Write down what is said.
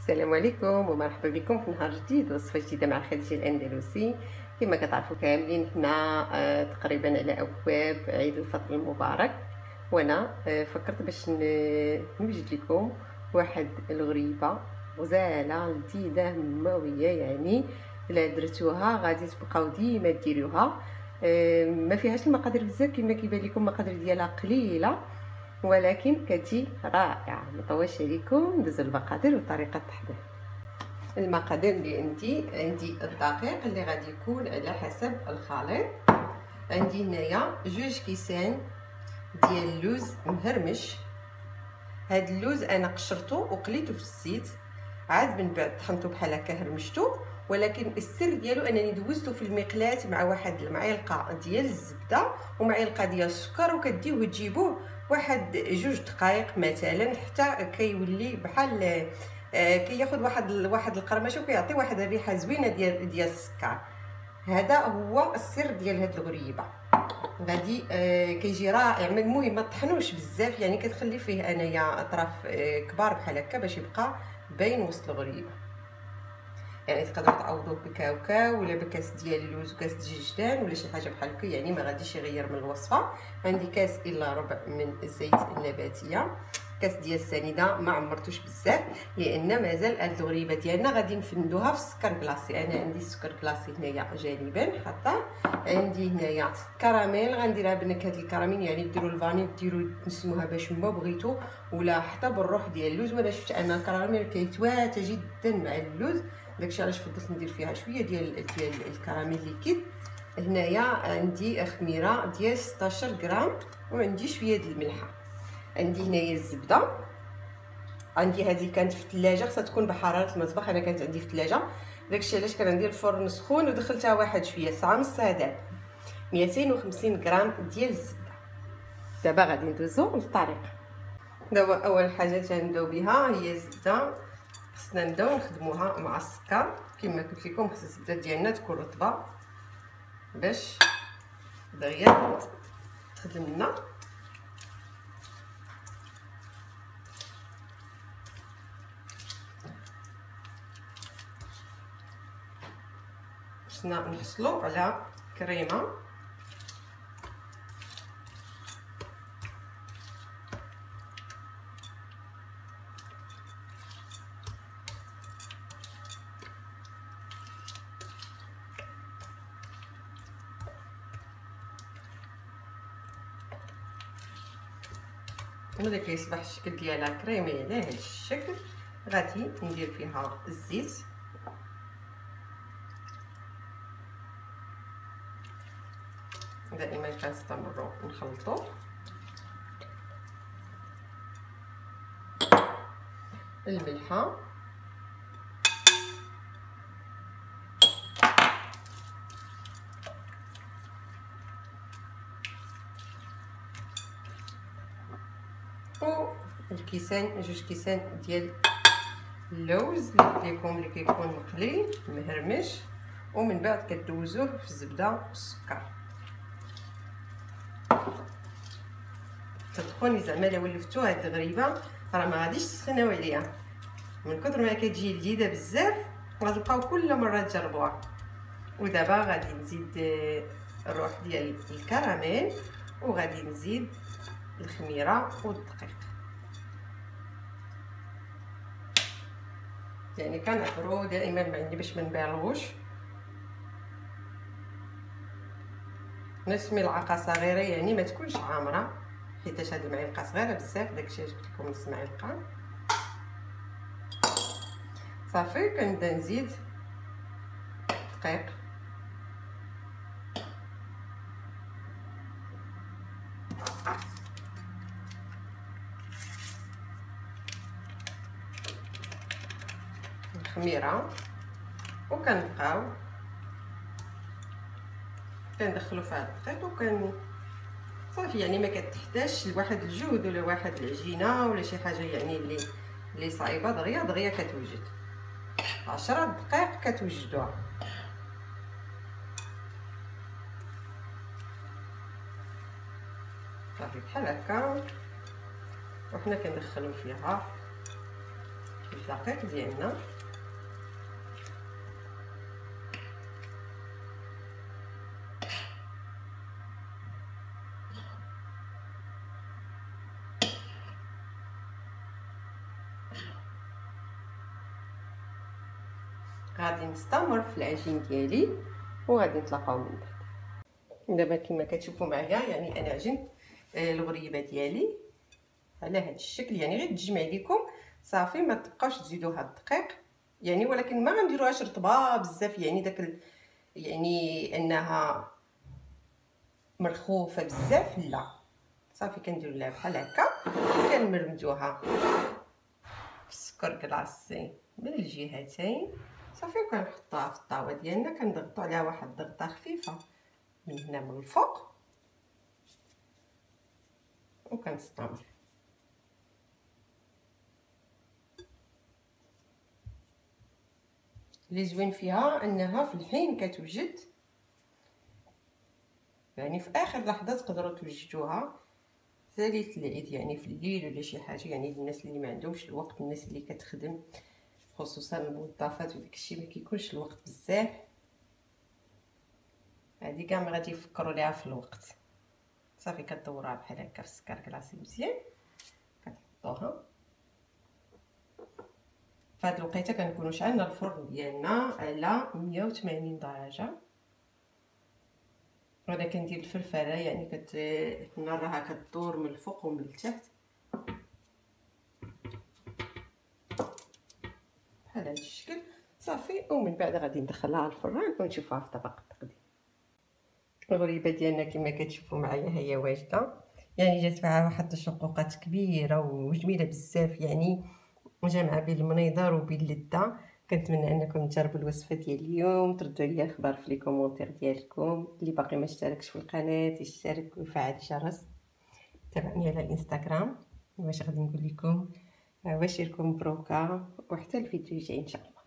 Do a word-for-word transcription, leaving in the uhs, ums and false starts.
السلام عليكم ومرحبا بكم في نهار جديد وصفه جديده مع خديجه الاندلسي. كما كتعرفوا كاملين حنا آه تقريبا على ابواب عيد الفطر المبارك، وانا آه فكرت باش نوجد لكم واحد الغريبه غزاله لذيذه مماويه، يعني الا درتوها غادي تبقاو ديما ديروها. آه ما فيهاش المقادير بزاف كما كيبان لكم، المقادير ديالها قليله ولكن كتجي رائعه. مطولش عليكم، ندوزو المقادير وطريقه التحضير. المقادير اللي عندي عندي الدقيق اللي غادي يكون على حسب الخليط. عندي هنايا جوج كيسان ديال اللوز مهرمش. هاد اللوز انا قشرته وقليته في الزيت، عاد من بعد طحنته بحال هكا هرمشته، ولكن السر ديالو انني دوزته في المقلاة مع واحد المعلقه ديال الزبده ومعلقه ديال السكر، وكديوه تجيبوه واحد جوج دقائق مثلا حتى كيولي بحال آه كياخذ واحد واحد القرمشه وكيعطي واحد الريحه زوينه ديال ديال السكر. هذا هو السر ديال هاد الغريبه، غادي آه كيجي رائع. المهم ما طحنوش بزاف، يعني كتخلي فيه انايا اطراف آه كبار بحال هكا باش يبقى باين وسط الغريبه. يعني تقدروا تعوضوه بكاوكاو ولا بكاس ديال اللوز وكاس دجاجتان ولا شي حاجه بحال هكا، يعني ما غاديش يغير من الوصفه. عندي كاس الا ربع من الزيت النباتيه، كاس ديال السنيده ما عمرتوش بزاف لان مازال هاد الغريبه ديالنا غادي نفندوها في السكر كلاصي. انا عندي السكر كلاصي هنايا جانبا حاطه. عندي هنايا كراميل غنديرها بنكهه الكراميل، يعني ديروا الفاني ديروا تنسموها باش ما بغيتو، ولا حتى بالروح ديال اللوز. وانا شفت ان الكراميل كيتواتى جدا مع اللوز، داكشي علاش فضلت ندير فيها شويه ديال ديال الكراميل ليكيد. هنايا عندي خميره ديال ستاشر غرام، وعندي شويه ديال الملحه. عندي هنايا الزبده، عندي هذه كانت في الثلاجه، خصها تكون بحراره المطبخ، انا كانت عندي في الثلاجه، داكشي علاش كان عندي الفرن سخون ودخلتها واحد شويه ساعه نص هذا. مئتين وخمسين غرام ديال الزبده. دابا غادي ندوزو للطريقه. دابا اول حاجه تنبداو بها هي الزبده، خصنا نبداو نخدموها مع السكر. كما قلت لكم خص الزبده ديالنا تكون رطبه باش دغيا تخدم لنا. خصنا نحصلو على كريمه ملي كيصبح الشكل ديالها كريمي على هذا الشكل، غادي ندير فيها الزيت. دائما كنستمروا نخلطوا. الملحه، والكيسان جوج كيسان ديال اللوز اللي قلت لكم اللي كيكون مقلي مهرمش، ومن بعد كدوزوه في الزبده والسكر. صدقوني زعما الا ولفتو هاد الغريبه راه ما غاديش تسخناو عليها، من كثر ما كتجي لذيذه بزاف غتبقاو كل مره تجربوها. ودابا غادي نزيد الروح ديال الكراميل، وغادي نزيد الخميره والدقيق. يعني كنعبرو دائما ما عندي باش ما نبالغوش. نص ملعقه صغيره، يعني ما تكونش عامره، حيت هاد المعلقه صغيره بزاف، داكشي جبت لكم نص معلقه. صافي كنبدا نزيد دقيق، الخميره، وكنبقاو كندخلو فيها الدقيق وكن صافي. يعني ما كتحتاجش لواحد الجهد ولا واحد العجينه ولا شي حاجه يعني اللي اللي صعيبه، دغيا دغيا كتوجد. عشرة دقائق كتوجدوها. صافي بحال هكا، وحنا كندخلو فيها الدقيق ديالنا. غادي نستمر في العجين ديالي وغادي نتلاقاو من بعد. دابا كما كتشوفوا معايا يعني انا عجنت الغريبه ديالي على هذا الشكل، يعني غير تجمع لكم صافي، ما تبقاوش تزيدوها الدقيق يعني، ولكن ما غنديروهاش رطبه بزاف يعني داك ال... يعني انها مرخوفه بزاف، لا صافي كنديروا لها بحال هكا، كنمرمدوها بالسكر كلاصي من الجهتين صافي، وكنحطوها في الطاوه ديالنا، كنضغطوا عليها واحد الضغطه خفيفه من هنا من الفوق وكنستمر. اللي زوين فيها انها في الحين كتوجد، يعني في اخر لحظه تقدروا توجدوها ساليت العيد، يعني في الليل ولا شي حاجه، يعني الناس اللي ما عندهمش الوقت، الناس اللي كتخدم خصوصا الموظفات وداكشي ما كيكونش الوقت بزاف، هادي كاع ما غادي يفكروا ليها في الوقت. صافي كدوروها بحال هكا في السكر كلاصي مزيان، كتحطوها في هاد الوقيته كنكونوا شعلنا الفرن ديالنا على مية وثمانين درجه، وانا كندير الفلفله يعني كت النار راها كدور من الفوق ومن التحت بحال هاد الشكل صافي، ومن بعد غادي ندخلها للفران ونشوفها في طبق التقديم. الغريبه ديالنا كما كتشوفوا معايا هي واجده، يعني جات فيها واحد الشقوقات كبيره وجميله بزاف، يعني جامعه بين المنيضر وبين اللذه. كنتمنى انكم تجربوا الوصفه ديال اليوم، تردوا لي الخبر في لي كومونتير ديالكم. اللي باقي ما اشتركش في القناه يشترك ويفعل الجرس، تابعني على الانستغرام. واش غادي نقول لكم، بشيركم مبروكه، وحتى الفيديو الجاي ان شاء الله.